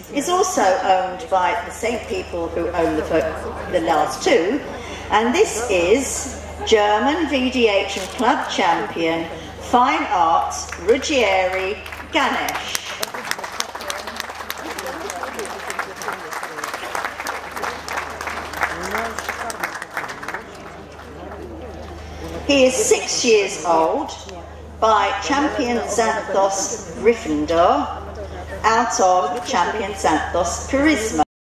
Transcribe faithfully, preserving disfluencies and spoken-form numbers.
is also owned by the same people who own the, the last two, and this is German V D H and club champion, Fine Arts, Rudgieri, Ganesh. He is six years old, by champion Xanthos Gryffindor, out of champion Xanthos Charisma.